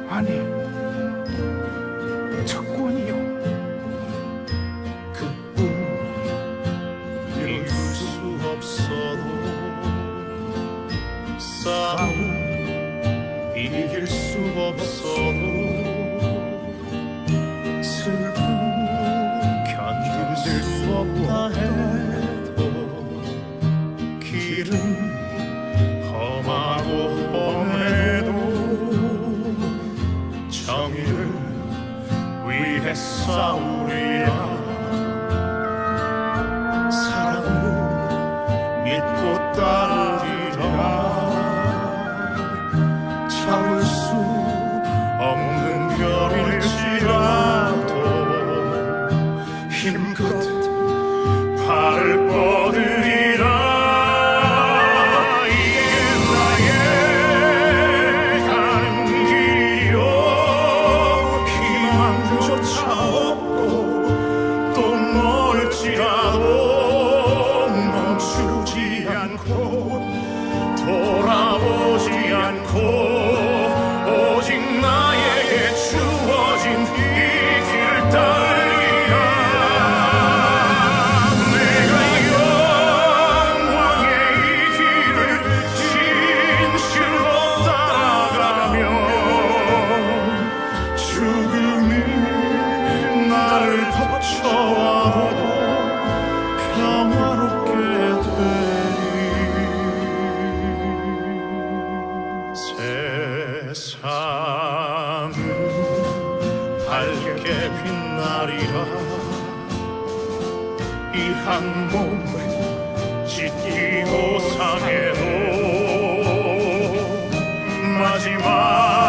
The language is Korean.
아니, 특권이요. 그뿐일 수 없어도 싸움 이길 수 없어도 슬픔 견딜 수 없다 해도 길은 험하고 험해도 정의를 위해 싸우리라. 사랑을 믿고 따르리라. 참을 수 없는 별일지라도 힘껏 발을 뻗으리라. 이게 나의 가는 길이요. 희망조차 없고 또 멀지라도 멈추지 않고 돌아보지 않고 오직 나에게 주어진 이 길을 따르리라. 내가 영광의 이 길을 진실로 따라가면 죽음이 나를 덮쳐와도 평화롭게 되리. 세상은 밝게 빛나리라. 이 한 몸을 찢기고 상해도 마지막